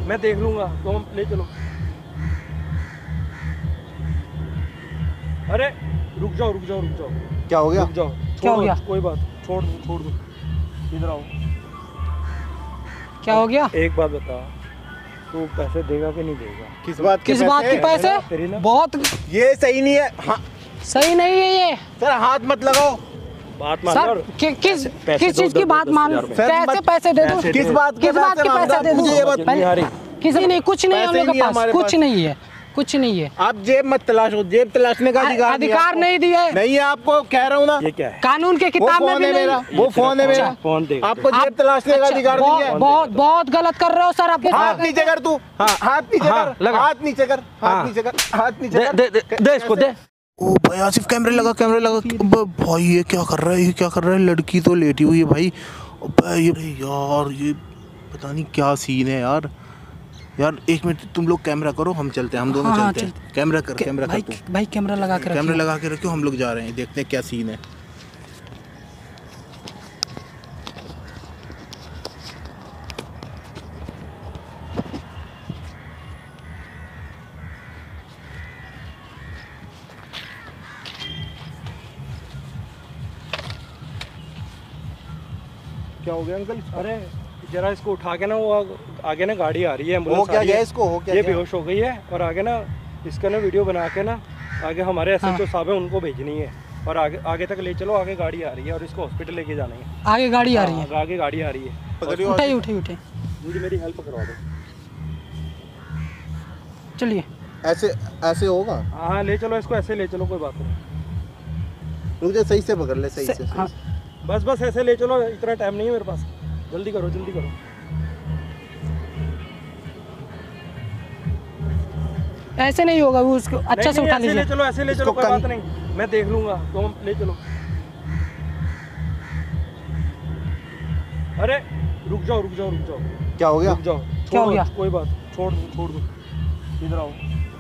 मैं देख लूंगा, तुम ले चलो। अरे रुक जाओ रुक जाओ रुक जाओ। क्या हो गया? रुक जाओ, क्या हो गया? कोई बात, छोड़ दो, इधर आओ। क्या हो गया? एक बात बता, तू पैसे देगा कि नहीं देगा? किस बात के पैसे? तेरी ना बहुत ये सही नहीं है। हाँ सही नहीं है ये सर, हाथ मत लगाओ। बात मान सर। लो। किस चीज की बात मान? 10,000 कैसे पैसे दे दूं? किस बात के पैसे दे दूं? मुझे ये बता। किसी नहीं, कुछ नहीं है हम लोग के पास, कुछ नहीं है, कुछ नहीं है। आप जेब मत तलाशो, जेब तलाशने का अधिकार नहीं दिया है। नहीं है आपको, कह रहा हूँ ना। ये क्या है? कानून के किताब में भी मेरा नहीं। वो फोन है मेरा। फोन दे। आपको जेब तलाशने का अधिकार नहीं है। बहुत गलत कर रहे हो सर आप। हाथ नीचे कर तू। हाथ नीचे कर, लगा। हाथ नीचे कर, हाथ नीचे कर, हाथ नीचे कर। दे इसको दे। ओ भाई आसिफ, कैमरे लगा। भाई ये क्या कर रहा है, ये क्या कर रहा है? लड़की तो लेटी हुई है भाई। ये यार, ये पता नहीं क्या सीन है यार। यार एक मिनट, तुम लोग कैमरा करो, हम चलते हैं, हम दोनों चलते हैं। कैमरा कर तू। भाई कैमरा लगा के कैमरा लगा के रखो, हम लोग जा रहे हैं, देखते हैं क्या सीन है। क्या हो गया अंकल? अरे जरा इसको उठा के ना, वो आगे ना गाड़ी आ रही है, हो क्या गया इसको? हो क्या ये गया? बेहोश हो गई है, और आगे ना इसका ना वीडियो बना के ना आगे हमारे एसएचओ साहब हैं, उनको भेजनी है, और आगे तक ले चलो। आगे गाड़ी आ रही है और इसको हॉस्पिटल लेके जाना है। आगे गाड़ी आ रही है? आगे गाड़ी आ रही है। उठे मुझे मेरी हेल्प करवा दो। चलिए। ऐसे होगा? हाँ ले चलो इसको, ऐसे ले चलो, कोई बात नहीं। रुक जा, सही से पकड़ ले, सही से। हाँ। बस ऐसे ले चलो, इतना टाइम नहीं है मेरे पास, जल्दी करो। ऐसे नहीं होगा, वो उसको अच्छा से उठा ऐसे ले लीजिए। चलो, ऐसे ले चलो, कोई बात नहीं, मैं देख लूंगा, तुम ले चलो। अरे रुक जाओ। क्या हो गया? रुक जाओ, क्या हो गया? कोई बात, छोड़ दो, इधर आओ।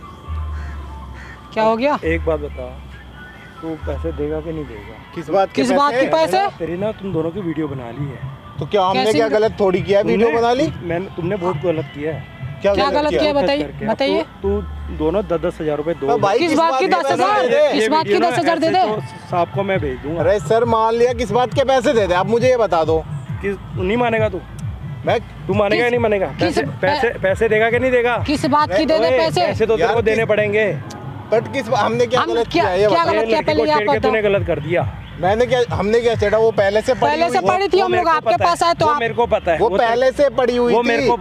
क्या हो गया? एक बात बता, तू पैसे देगा कि नहीं देगा? किस बात के पैसे? तेरी ना तुम दोनों की वीडियो बना ली है। तो क्या हमने क्या गलत थोड़ी किया? वीडियो बना ली? तुमने बहुत गलत किया है। क्या गलत किया बताइए। तू दोनों 10,000 रुपए दो। किस बात की 10,000? किस बात की 10,000 दे दे? साहब को मैं भेज दूंगा। अरे सर मान लिया, किस बात के पैसे दे दे? आप मुझे ये बता दो। नहीं मानेगा तू? तू मानेगा या नहीं मानेगा? पैसे देगा कि नहीं देगा? किस बात की दे दे पैसे? पैसे तो तेरे को देने पड़ेंगे। बट किस हमने क्या गलत किया? क्या गलत किया पहले आप बताओ। तूने गलत कर दिया। मैंने क्या, हमने क्या छेड़ा? वो पहले से पड़ी थी, हम लोग आपके पास आए तो मेरे को पता है, वो पहले से पड़ी हुई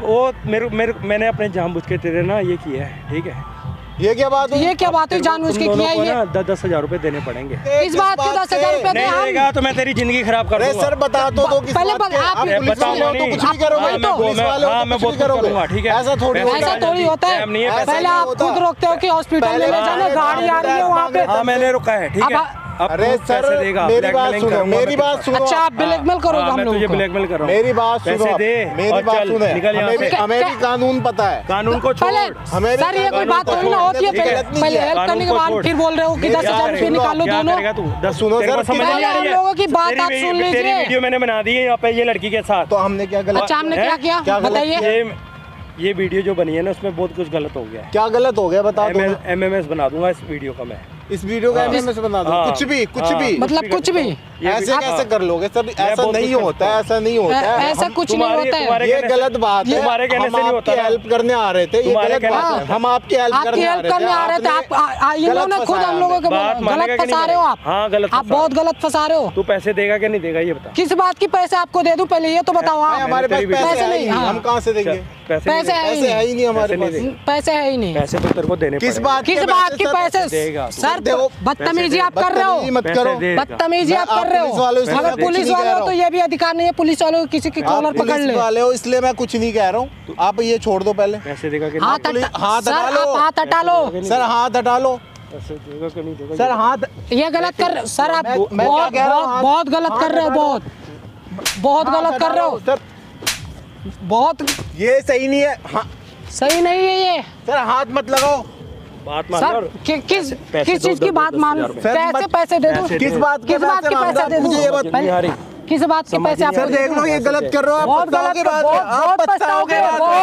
थी। मैंने अपने जानबूझ के तेरे ना ये किया है, ठीक है? ये क्या बात हुई? ये क्या बात हुई? जानबूझ के किया है ये? 10,000 रुपए देने पड़ेंगे। इस बात के 10,000 रुपए नहीं देगा तो मैं तेरी जिंदगी खराब कर दूंगा। सर बता तो दो किस बात के? आप पुलिस वाले हो तो कुछ भी करोगे, पुलिस वाले हो तो कुछ भी करोगे। ठीक है, ऐसा थोड़ी होता है। पहले आप खुद रोकते हो कि हॉस्पिटल ले जाना, गाड़ी आ रही है वहाँ पे। हाँ मैंने रुका है, ठीक है। अरे सर मेरी बात सुनो, अच्छा आप ब्लैकमेल करोगे हम लोग? ब्लैकमेल कर रहा हूँ। मेरी बात सुनो, मेरी बात सुनो। हमें भी कानून पता है। कानून को छोड़। सर ये कोई बात थोड़ी ना होती है। पहले हेल्प करने के बाद फिर बोल रहे हो कि 10,000 रुपये निकालो दोनों। सुनो सर, हम लोगों की बात आप सुन लीजिए। वीडियो मैंने बना दी है यहाँ पे ये लड़की के साथ। तो हमने क्या गलत? अच्छा हमने क्या किया बताइए। ये वीडियो जो बनी है ना, उसमें बहुत कुछ गलत हो गया है। क्या गलत हो गया बता दो। MMS बना दूंगा इस वीडियो का मैं। इस वीडियो का MMS बना दो? कुछ भी मतलब कुछ भी? ऐसे कैसे कर लोगे सर? ऐसा नहीं होता है, ऐसा नहीं होता है। ऐसा कुछ नहीं होता है। ये गलत बात है। तुम्हारे कहने से नहीं होता। हम आपकी हेल्प करने आ रहे थे, ये गलत बात है। हम आपकी हेल्प करने आ रहे थे। आप इन लोगों ने खुद हम लोगों को गलत फंसा रहे हो आप। हाँ गलत, आप बहुत गलत फंसा रहे हो। तू पैसे देगा कि नहीं देगा ये बता? किस बात की पैसे आपको दे दूं पहले ये तो बताओ आप। हमारे पास पैसे नहीं, हम कहाँ से देंगे? पैसे है ही नहीं हमारे पास। पैसे है ही नहीं। पैसे तो तेरे को देने किस बात की पैसे? सर बदतमीजी आप कर रहे हो, मत करो। बदतमीजी आप कर रहे हो। अगर पुलिस वाले हो तो ये भी अधिकार नहीं है पुलिस वालों को किसी की कॉलर पकड़ ले। वाले हो इसलिए मैं कुछ नहीं कह रहा हूँ। आप ये छोड़ दो पहले। पैसे देगा कि हाथ हटा लो। हाथ हटा लो सर, हाथ हटा लो। पैसे देगा कि नहीं देगा? सर हाथ, ये गलत कर सर, आप बहुत गलत कर रहे हो, बहुत गलत कर रहे हो सर। बहुत ये सही नहीं है। सही नहीं है ये। सर हाथ मत लगाओ। बात मान सर किस चीज की बात मान? कैसे पैसे दे दूं? किस बात के पैसे दे दूं? मुझे ये बताइए। किस बात के पैसे आपको? सर देख लो ये गलत कर रहे हो आप। बहुत गलत, बहुत पछताओगे,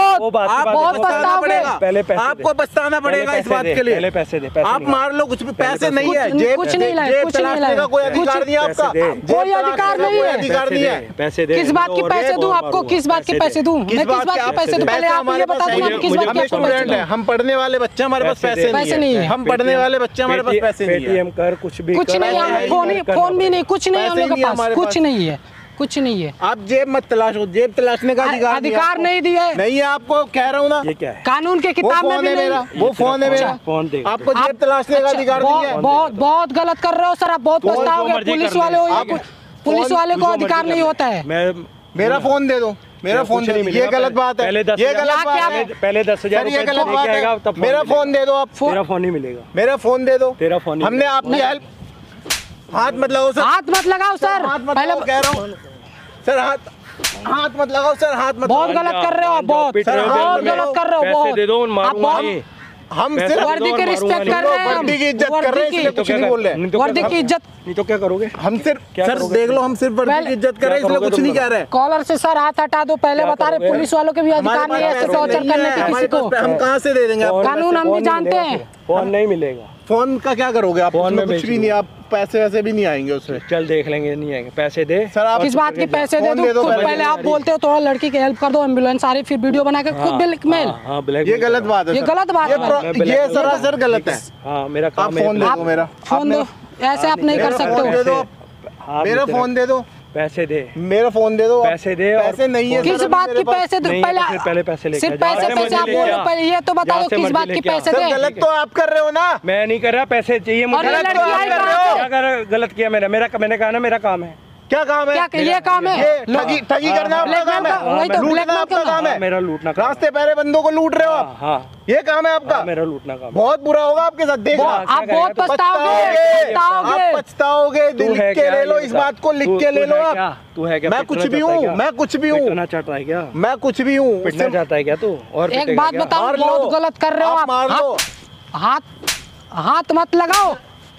बहुत पछताओगे। पहले पैसे आपको पछताना पड़ेगा इस बात के लिए। पहले पैसे दे। आप मार लो कुछ भी, पैसे नहीं है, कुछ नहीं लाए, कुछ नहीं लाए, कोई अधिकार नहीं है आपका, कोई अधिकार नहीं है, अधिकार नहीं है। पैसे दे। किस बात के पैसे दूं आपको? किस बात के पैसे दूं? मैं किस बात के पैसे दूं? पहले आप ये बता दो, किस बात के स्टूडेंट है, हम पढ़ने वाले बच्चे, हमारे पास पैसे नहीं है, हम पढ़ने वाले बच्चे, हमारे पास पैसे नहीं है। पेटीएम कर, कुछ भी कुछ नहीं है, फोन भी नहीं, कुछ नहीं है हम लोग के पास, कुछ नहीं है, कुछ नहीं है। आप जेब मत तलाशो, जेब तलाशने का अधिकार नहीं दिया है। नहीं है आपको, कह रहा हूँ ना। ये क्या है? कानून के किताब में भी नहीं। वो फोन है मेरा, फोन दे। आपको जेब तलाशने का अधिकार नहीं है। बहुत गलत कर रहे हो सर आप, बहुत पछताओगे। पुलिस वाले हो या पुलिस वाले को अधिकार नहीं होता है। मेरा फोन दे दो, मेरा फोन दे दो, ये गलत बात है, ये गलत बात है। पहले 10,000 ये गलत बात है। मेरा फोन दे दो आप। तेरा फोन नहीं मिलेगा। मेरा फोन दे दो। तेरा फोन हमने आपकी हेल्प, हाथ मत लगाओ सर, हाथ मत लगाओ सर, पहले कह रहा हूँ सर, हाथ मत लगाओ सर, हाथ मत। बहुत गलत कर रहे हो आप, बहुत गलत कर रहे हो। पैसे दे दो, मारूंगा। हम सिर्फ वर्दी की रिस्पेक्ट कर रहे हैं, वर्दी की इज्जत कर रहे हैं, इसलिए कुछ नहीं बोल रहे हैं। वर्दी की इज्जत नहीं तो क्या करोगे? हम सिर्फ सर देख लो, हम सिर्फ वर्दी की इज्जत कर रहे हैं, इसलिए कुछ नहीं कह रहे। कॉलर से सर हाथ हटा दो, पहले बता रहे पुलिस वालों के भी अधिकार नहीं है ऐसे टॉर्चर करने के किसी को। हम कहाँ से दे देंगे? कानून हम भी जानते हैं। फोन नहीं मिलेगा। फोन का क्या करोगे आप? फोन में कुछ भी नहीं, आप पैसे वैसे भी नहीं आएंगे उससे। चल देख लेंगे, नहीं आएंगे। पैसे दे सर आप किस बात के पैसे दे दो? पहले आप बोलते हो थोड़ा लड़की की हेल्प कर दो, एम्बुलेंस आ रही, फिर वीडियो बना के खुद ब्लैकमेल। ये गलत बात है, ये गलत बात है, ये सरासर गलत है। हाँ मेरा आप फोन दे दो, मेरा फोन दो, ऐसे आप नहीं कर सकते हो। मेरा फोन दे दो, पैसे दे, मेरा फोन दे दो। पैसे दे। पैसे नहीं है। किस बात के पैसे दो? पहले पैसे लेके सिर्फ पैसे आप बोलो, पहले ये तो बता दो किस बात के पैसे दे। गलत तो आप कर रहे हो ना। मैं नहीं कर रहा, पैसे चाहिए मुझे। क्या गलत किया? मैंने कहा ना मेरा काम है। क्या काम है? क्या ये काम है? ठगी करना आपका काम है, वही तो लूटना आपका काम है। मेरा लूटना काम। रास्ते पहरे बंदों को लूट रहे हो आप। हाँ ये काम है आपका। मेरा लूटना काम। बहुत बुरा होगा आपके साथ, देखना। आप बहुत पछताओगे, आप पछताओगे। लिख के ले लो, इस बात को लिख के ले लो आप। तू है क्या? मैं कुछ भी हूँ, मैं कुछ भी हूँ। पिटना चाहता है क्या? मैं कुछ भी हूँ। पिटना चाहता है क्या तू? और एक बात बताओ, बहुत गलत कर रहे हो आप। मार लो, हाथ मत लगाओ,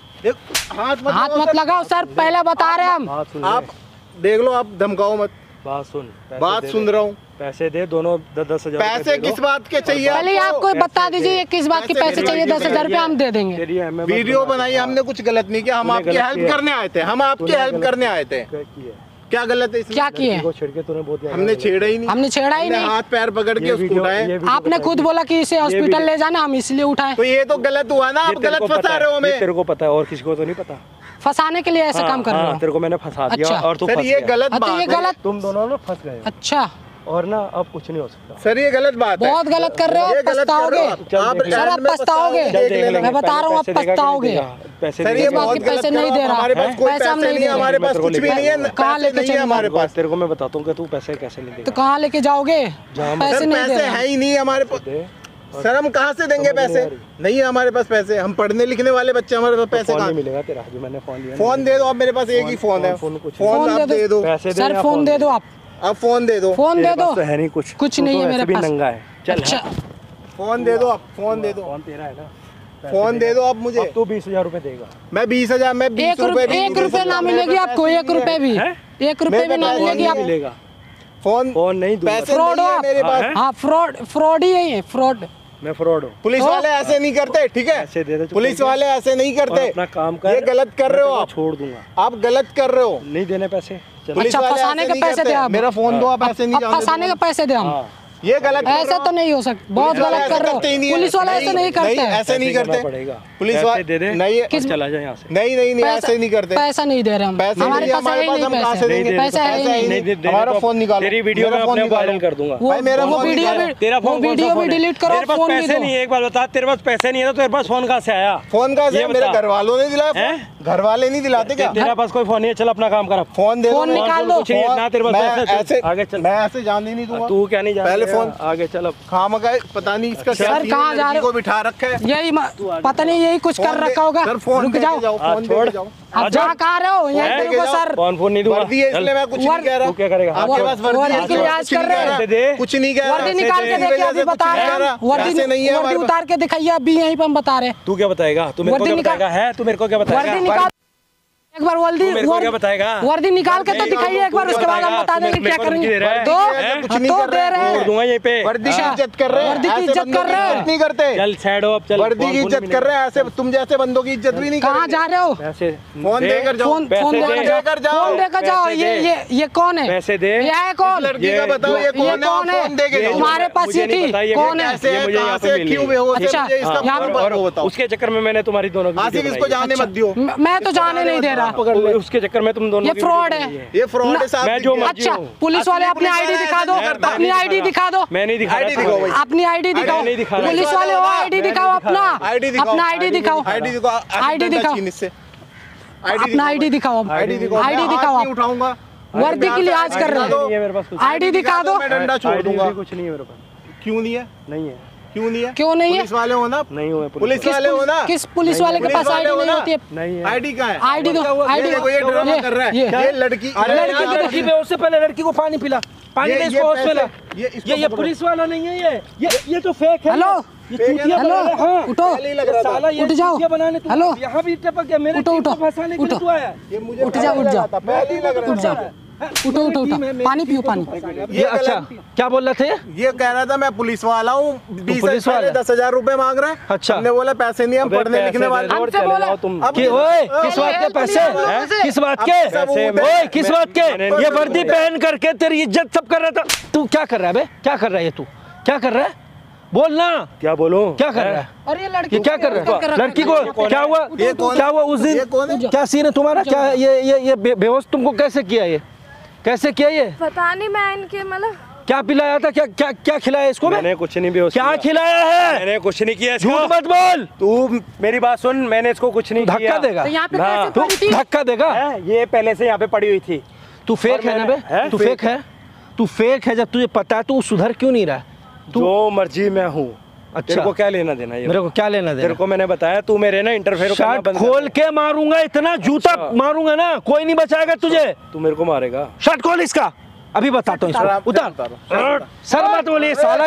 हाथ मत लगाओ सर, पहले बता रहे हम। आप देख लो, आप धमकाओ मत। बात सुन रहा हूँ। पैसे दे दोनों, 10,000 पैसे किस बात के चाहिए? पहले आपको बता दीजिए किस बात के पैसे चाहिए। 10,000 रुपये हम दे देंगे। वीडियो बनाई, हमने कुछ गलत नहीं किया, हम आपकी हेल्प करने आए थे, हम आपकी हेल्प करने आए थे। क्या गलत है? क्या किए? हमने छेड़ा ही नहीं, हमने छेड़ा ही नहीं। हाथ पैर पकड़ के उसको उठाए। आपने खुद बोला कि इसे हॉस्पिटल ले जाना, हम इसलिए उठाए। तो ये तो गलत हुआ ना, आप गलत फंसा रहे हो हमें। तेरे को पता है और किसी को तो नहीं पता। फंसाने के लिए ऐसा काम कर रहे हो। तेरे को मैंने फंसा दिया और तू फंस गया। ये गलत बात है, गलत। तुम दोनों ना फंस गए। अच्छा, और ना अब कुछ नहीं हो सकता सर, ये गलत बात है। बहुत गलत कर रहे हो, पछताओगे सर, आप पछताओगे। मैं बता रहा हूँ आप पछताओगे। सर ये बहुत पैसे नहीं दे रहा, हमारे पास कोई पैसे नहीं है, हमारे पास कुछ भी नहीं है। कहाँ लेके चले? हमारे पास तेरे को मैं बताता हूँ कि तू पैसे कैसे लेके, तो कहाँ लेके जाओगे? पैसे नहीं दे रहे है ही नहीं हमारे पास। सर हम कहाँ से देंगे पैसे? नहीं है हमारे पास पैसे, हम पढ़ने लिखने वाले बच्चे, हमारे पास पैसे कहाँ मिलेगा? तेरा जो मैंने फोन लिया, फोन दे दो आप। मेरे पास एक ही फोन है, फोन आप दे दो सर, फोन दे दो आप, फोन दे दो, फोन दे दो। है नहीं कुछ नहीं है मेरे पास, नंगा है। चल अच्छा फोन दे दो आप, फोन दे दो। फोन तेरा है ना, फोन दे दो आप मुझे। तू 20,000 रुपए देगा। मैं 20,000, मैं 20 रुपए, 1 रुपए ना मिलेगी आपको, 1 रुपए भी, 1 रुपए भी ना मिलेगी आपको। फोन नहीं, पैसे नहीं है मेरे पास। हाँ, फ्रॉड ही है, फ्रॉड। मैं फ्रॉड हूँ। पुलिस वाले ऐसे नहीं करते, ठीक है? पुलिस वाले ऐसे नहीं करते, अपना काम कर। ये गलत कर रहे हो आप, छोड़ दूंगा। आप गलत कर रहे हो, नहीं देने पैसे। पुलिस वाले फंसाने के पैसे दे आप। मेरा फोन दो आप, ऐसे नहीं फंसाने के पैसे दे हम। ये गलत, ऐसा तो नहीं हो सकता, बहुत गलत कर रहे हो। पुलिस वाले ऐसे नहीं करते, ऐसे नहीं करते। पुलिस वाले दे दे, नहीं, चला जाए यहाँ से। नहीं ऐसे नहीं करते। पैसा नहीं दे रहे हम, हमारे पास है ही नहीं पैसे, पैसा है ही नहीं। हमारा फोन निकालो, तेरी वीडियो में अपने वायरल कर दूंगा। वो वीडियो भी डिलीट करो, फोन भी दो। नहीं, एक बार बता, तेरे पास पैसे नहीं है तो तेरे पास फोन कहाँ से आया? फोन कहाँ से? मेरे घर वालों ने दिलाया। घर वाले नहीं दिलाते क्या? तेरे पास कोई फोन नहीं है, चल अपना काम कर। फोन दे दो, फोन निकाल दो। तेरे पास आगे चल। मैं ऐसे जान ही नहीं दूंगा। तू क्या नहीं जान? पहले फोन आगे चल। खाम गए, पता नहीं इसका सर कहाँ जा रहे हो? बिठा रखा है, यही पता नहीं, यही कुछ कर रखा होगा। रुक जाओ, फोन छोड़ जाओ। आप जहाँ कहाँ रहे हो यहीं पे सर। फोन नहीं दूंगा, वर्दी है इसलिए मैं कुछ नहीं कह रहा। तू क्या करेगा? आपके पास वर्दी के लिहाज कर रहे हैं, कुछ नहीं कह रहा। वर्दी निकाल के देखिए, अभी बता रहे हैं। वर्दी उतार के दिखाइए, अभी यहीं पे हम बता रहे हैं। तू क्या बताएगा? तू मेरे को क्या बताएगा? है तू मेरे को क्या बताएगा? एक बार वर्दी मेरे को क्या बताएगा? वर्दी निकाल के तो दिखाइए एक बार, उसके बाद हम बता देंगे क्या करेंगे। कुछ नहीं कर रहे हैं। छोड़ दूंगा यहीं पे। वर्दी की इज्जत कर रहे हैं, वर्दी की ऐसे इज्जत बंदों कर रहे हैं। की इज्जत नहीं करते। चल साइड हो अब, चल। वर्दी की इज्जत कर रहे हैं, ऐसे तुम जैसे बंदों की इज्जत भी नहीं कहाँ करेंगे। जा रहे हो? पैसे फोन देकर जाओ, फोन पैसे देकर दे। जाओ, फोन देकर जाओ। ये कौन है? पैसे दे। ये है कौन? लड़की का बताओ ये कौन है? फोन देके जाओ। तुम्हारे पास ये थी कौन है? कैसे है, कहाँ से, क्यों बेहोश है, अच्छा, मुझे इसका यहाँ फोन पे- वो बताओ। उसके चक्कर में मैंने तुम्हारी दोनों की आसिफ वीडियो इसको जाने मत दियो। मैं तो जाने नहीं दे रहा। पकड़ ले। उसके चक्कर में तुम दोनों ये की फ्रॉड वीडियो है। बनाई ये फ्रॉड है साहब। मैं जो मर्जी अच्छा, हूँ। पुलिस वाले अपनी आईडी दिखा दो, अपनी आईडी दिखा दो, मैं नहीं दिखा आईडी रहा दिखाओ था। भाई। अपनी आईडी दिखाओ। नहीं दिखा रहा। पुलिस वाले हो, आईडी दिखाओ अपना, आईडी दिखाओ, अपना आईडी दिखाओ, आईडी दिखाओ, आईडी दिखाओ, अपना आईडी दिखाओ, आईडी दिखाओ, आईडी मैं दिखाओ। हाथ नहीं उठाऊंगा। वर्दी की लिहाज कर रहे नहीं है मेरे पास कुछ। हैं। आईडी दिखा दो। मैं डंडा छोड़ आईडी दूंगा। भी कुछ नहीं है मेरे पास। क्यों नहीं है? नहीं है। क्यों नहीं है? क्यों नहीं है? पुलिस वाले हो ना? नहीं हुए पुलिस वाले हो ना? किस पुलिस वाले के पुलिस पास वाले आईडी हो नहीं ना? होती है? नहीं है। आईडी कहाँ है? आईडी दो, ये आईडी देखो, ये ड्रामा कर रहा है। ये लड़की, लड़की पे उससे पहले लड़की को पानी पिला, पानी दे इसको हॉस्पिटल। ये पुलिस पुलिस वाला नहीं है, ये तो फेक है। हेलो ये चूतिया हेलो, बना रहा है। उठो, साला ये उठ जाओ। चूतिया बनाने तू हेलो। यहाँ भी टपक गया, मेरे उठो, टीम को उठो, फंसाने के लिए उठो। तू आया। उठ जाओ, उठ जाओ, पहले ही लग रहा उठ जाओ, उठो उठो उठो, पानी पियो पानी। ये अच्छा क्या बोल रहे थे? ये कह रहा था मैं पुलिस वाला हूँ, 20 पुलिस पहले वाला? 10,000 रुपए मांग रहा है। अच्छा। हमने बोला पैसे नहीं, हम पढ़ने लिखने वाले। और हमसे चले बोला- जाओ तुम। अब- ओए किस बात के पैसे? हैं? किस बात के? पैसे ओए किस बात के? मैंने- ये वर्दी पहन करके तेरी इज्जत सब कर रहा था। तू क्या कर रहा है बे? क्या कर रहा है ये? तू क्या कर रहा है? बोल ना, क्या बोलूं? क्या कर रहा है? और ये लड़की ये क्या कर रहा है? लड़की को क्या हुआ? ये कौन है? क्या हुआ उस दिन? ये कौन है? क्या सीन है तुम्हारा? क्या ये बेहोश तुमको कैसे किया? ये कैसे किया? ये पता नहीं, मैं इनके मतलब क्या पिलाया था? क्या क्या क्या खिलाया इसको? मैंने कुछ नहीं बेहोश क्या किया। खिलाया है? मैंने कुछ नहीं किया इसको। झूठ मत बोल। तू मेरी बात सुन, मैंने इसको कुछ नहीं किया। धक्का देगा? तो यहाँ पे हाँ। कैसे तू पड़ी थी? धक्का देगा? है, ये पहले से यहाँ पे पड़ी हुई थी। तू फेक है ना बे? हैं? तू फेक है? तू फेक है। जब तुझे पता है तू सुधर क्यों नहीं रहा है? जो मर्जी मैं हूँ। अच्छा। तेरे को क्या लेना देना ये? मेरे को क्या लेना तेरे देना? को मैंने बताया, तू मेरे ना इंटरफेयर करना शर्ट बंद कर खोल दे। के मारूंगा, इतना जूता मारूंगा ना, कोई नहीं बचाएगा तुझे। तू मेरे को मारेगा। शर्ट खोल इसका, अभी बताता हूँ इसको। उतार। उतारो। सर मत बोलिए साला,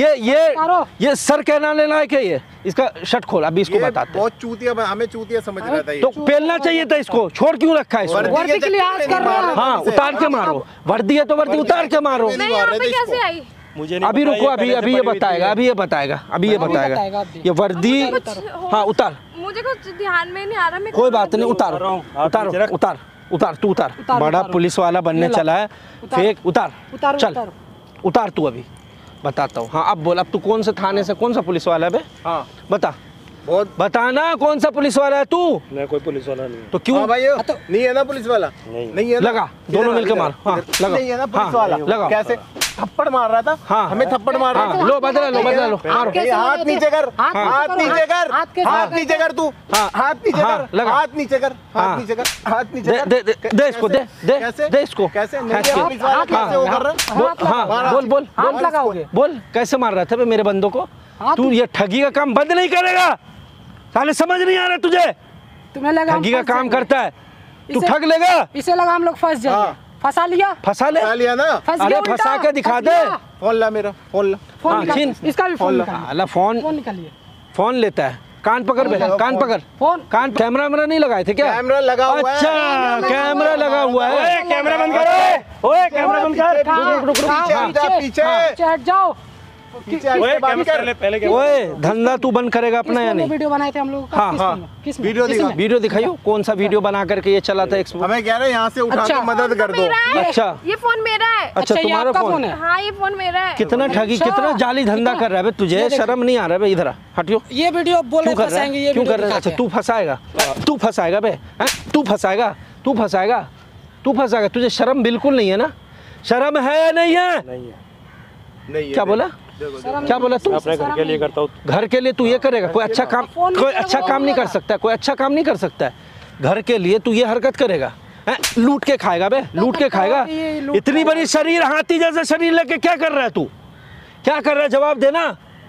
उतारो। ये सर कहना लेना है क्या? ये इसका शर्ट खोल, अभी इसको ये बताते हैं। बहुत चूतिया, हमें चूतिया समझ रहा था ये। तो पहनना चाहिए था इसको, छोड़ क्यों रखा है इसको? वर्दी के लिहाज कर रहा है। हाँ, उतार के मारो। वर्दी है तो वर्दी उतार के मारो। मैं यहाँ पे कैसे आई? मुझे नहीं अभी पता, रुको, ये अभी पहले से अभी ये पड़ी हुई थी। बताएगा, अभी ये बताएगा, अभी ये बताएगा बताएगा। अभी। ये वर्दी, हाँ उतार। मुझे कुछ ध्यान में नहीं आ रहा। मैं कोई बात नहीं, उतारो उतार रहा हूँ। हाथ उतारो नीचे रख। उतार उतार, तू उतार। उतारो, बड़ा उतारो। पुलिस वाला बनने ये लो। चला है, उतारो। फेक। उतार उतारो, चल, उतारो। उतार तू। अभी बताता हूँ। हाँ अब बोल, अब तू कौन से थाने से, कौन सा पुलिस वाला है बे? हाँ, बता, बहुत। बताना कौन सा पुलिस वाला है तू? मैं कोई पुलिस वाला नहीं हूँ। तो क्यों हाँ भाई, नहीं है ना पुलिस वाला? नहीं है ना? लगा, दोनों मिलकर मार। हाँ लगा। नहीं है ना पुलिस हाँ, वाला? लगाओ। कैसे थप्पड़ मार रहा था? हाँ। हमें थप्पड़ मार रहा हाँ, था। लो बदला लो, बदला लो, मारो। कैसे हाथ मारे थे? नीचे कर, हाथ हाथ नीचे नीचे करो, कर, हाथ कैसे हाथ करते नीचे कर तू, हाँ। हाथ नीचे हाँ, कर, लगा। हाथ नीचे कर, हाँ। हाथ नीचे कर, हाथ नीचे दे कर। दे दे दे इसको, दे दे कैसे? दे इसको। कैसे? नहीं खींच है के। पुलिस वाला, कैसे वो कर रहा है? बोल, हाँ बोल बोल हाथ बोल, लगाओगे? बोल कैसे मार रहा था बे मेरे बंदों को? हाँ, तू ये ठगी का काम बंद नहीं करेगा? साले समझ नहीं आ रहा तुझे? तुम्हें लगा हम ठगी का फंस काम जाएंगे। करता है तू, इसे- ठग लेगा। इसे लगा हम लोग फंस जाएंगे। हाँ। फंसा लिया, फंसा ले। खा लिया ना? फंस अरे गया उल्टा, फंसा के दिखा फंस दे। गया। फोन ला मेरा, फोन ला। फोन हाँ, निकाल, छीन। इसका भी फोन फोन निकालिए। अला फोन, फोन निकालिए। फोन लेता है। कान पकड़ बे, कान पकड़। फोन। कान, कैमरा वैमरा नहीं लगाए थे क्या? कैमरा लगा हुआ है। अच्छा, कैमरा लगा हुआ है। ओए कैमरा बंद कर। ओए कैमरा बंद कर। कहाँ? रुक, कहाँ? पीछे हट जा, पीछे। पीछे हट जाओ। पीछे हट ओए के बात कैमरा कर। पहले कैमरा। ओए धंधा तू बंद करेगा अपना या नहीं? वीडियो बनाए थे हम लोग। हाँ, हाँ। किस वीडियो दिखा। वीडियो दिखाइयो, कौन सा वीडियो बना करके ये चला था एक्सपो? हमें कह रहे हैं यहाँ से उठा अच्छा। के मदद कर दो। मेरा है। अच्छा। ये फोन मेरा है। अच्छा ये तुम्हारा आपका फोन है? हाँ, ये फोन मेरा है। कितना ठगी, अच्छा, कितना जाली धंधा कितना? कर रहा है बे तुझे? ये देखो। शर्म नहीं आ रहा है बे? इधर आ, हटियो। ये वीडियो बोल क्यों रहे कर रहा फंसाएंगे, है? ये क्यों वीडियो कर रहा है? अच्छा दिखाते तू फंसाएगा, तू फंसाएगा बे, हैं? तू फंसाएगा, तू फंसाएगा, तू फंसाएगा। तुझे शर्म बिल्कुल नहीं है ना? शर्म है या नहीं है? नहीं है। नहीं है, क्या बोला? हैं। क्या बोला तू? मैं अपने घर के लिए करता हूँ। घर के लिए तू ये करेगा? कोई अच्छा काम, फोन कोई नहीं अच्छा करेगा, काम नहीं कर सकता है, कोई अच्छा काम नहीं कर सकता है। घर के लिए तू ये हरकत करेगा? हैं? लूट के खाएगा बे, लूट के खाएगा। ये लूट इतनी बड़ी शरीर, हाथी जैसा शरीर लेके क्या कर रहा है तू? क्या कर रहा है? जवाब देना,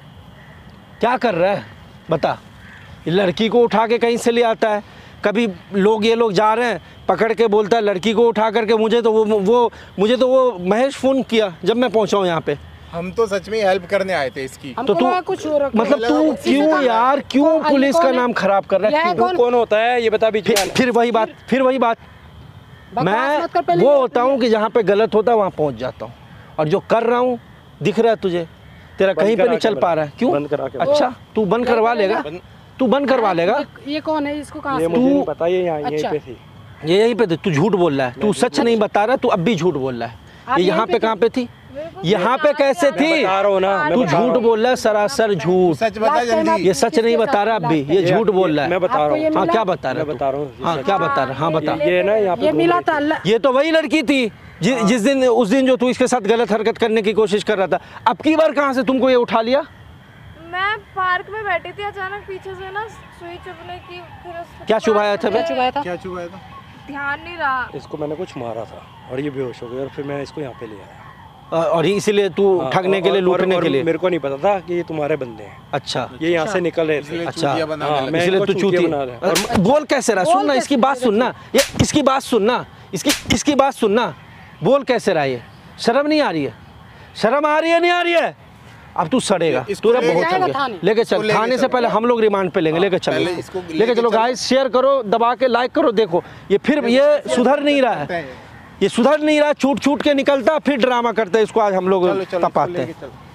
क्या कर रहा है बता? ये लड़की को उठा के कहीं से ले आता है, कभी ये लोग जा रहे हैं, पकड़ के बोलता है लड़की को उठा करके। मुझे तो वो महेश फ़ोन किया जब मैं पहुंचा हूँ यहाँ पे, हम तो सच में हेल्प करने आए थे इसकी। हमको तू लगा कुछ और रखा है। मतलब तू क्यों यार, क्यों ये पुलिस का कौन है? नाम खराब कर रहा है? ये क्यों? तू कौन होता है ये बता बीच में आना। फिर वही बात बकवास मत कर, पहले वो ये होता हूँ कि जहाँ पे गलत होता है वहाँ पहुँच जाता हूँ, और जो कर रहा हूँ दिख रहा है तुझे, तेरा कहीं पे करा नहीं के चल पा रहा है। क्यों? बंद करा के अच्छा तू बंद करवा लेगा, तू बंद करवा लेगा। ये कौन है, इसको कहाँ ये से? मुझे नहीं पता, ये यहाँ यहीं अच्छा। पे थी। ये यहीं पे थी, तू झूठ बोल रहा है, तू सच नहीं बता रहा, तू अब भी झूठ बोल रहा है। आप ये यहीं यहाँ पे पे थे? कहाँ पे थी? यहाँ पे कैसे मैं थी? बता रहा हूँ ना, मैं तू बता रहा झूठ हूँ। बोल रहा है, सरासर झूठ। सच बता Last time जल्दी। ये सच नहीं बता रहा अभी, ये झूठ बोल रहा मैं है। बता रहा आपको ये हूँ। हाँ मिला? क्या बता रहा मैं है बता तू? रहा हूँ। हाँ क्या बता रहा है? हाँ बता। ये ना यहाँ पे ये घूम मिला रही था थी। अल्लाह। ये तो वही लड़की थी जिस दिन, उस दिन जो तू इसके साथ गलत हरकत करने की कोशिश कर रहा था। अब की बार कहाँ से तुमको ये उठा लिया? मैं पार्क में बैठी थी, अचानक पीछे से ना सुई चुभने की, फिर उस क्या चुभाया था बे? चुकाया था? क्या चुका था? ध्यान नहीं रहा। इसको मैंने कुछ मारा था और ये बेहोश हो गई, और फिर मैं इसको यहाँ पे ले आया। और इसीलिए तू हाँ, ठगने के लिए, लूटने और के लिए? मेरे को नहीं पता था कि ये तुम्हारे बंदे हैं। अच्छा ये यहाँ से निकल रहे थे। अच्छा चूतिया बनाने हाँ, लगे। मैं इसलिए इनको तू चूतिया चूती बना रहा है। और बोल कैसे रहा? सुन ना, इसकी बात सुनना, ये इसकी बात सुनना, इसकी बात सुनना। बोल कैसे रहा ये? शर्म नहीं आ रही है? शर्म आ रही है नहीं आ रही है? अब तू सड़ेगा, इसको तू बहुत लेके हो जाएगा गया। थाने। लेके इसको चल लेके थाने से चलो। पहले हम लोग रिमांड पे लेंगे। लेके पहले चलो, इसको लेके लेके चलो चलो। गाइस, शेयर करो, दबा के लाइक करो। देखो ये फिर ये सुधर नहीं रहा है, ये सुधर नहीं रहा, छूट छूट के निकलता, फिर ड्रामा करते हैं। इसको आज हम लोग चलो, चलो, इसको तपाते लेके हैं। चलो।